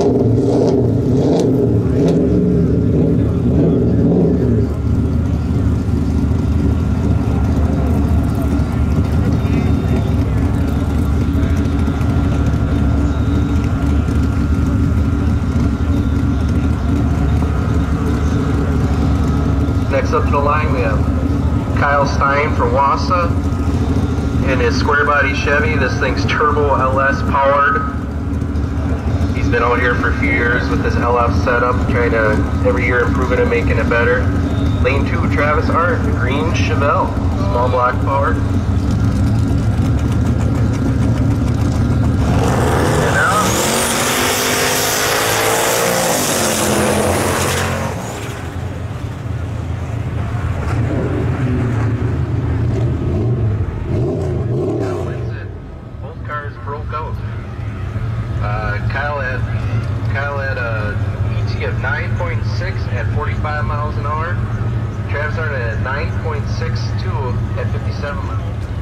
Next up to the line we have Kyle Stein from Wassa in his square body Chevy. This thing's turbo LS powered. He's been out here for a few years with this LF setup, trying to every year improving and making it better. Lane 2 Travis Art, green Chevelle, small block powered. Broke out. Kyle had a ET of 9.6 at 45 miles an hour. Travis started at 9.62 at 57 miles.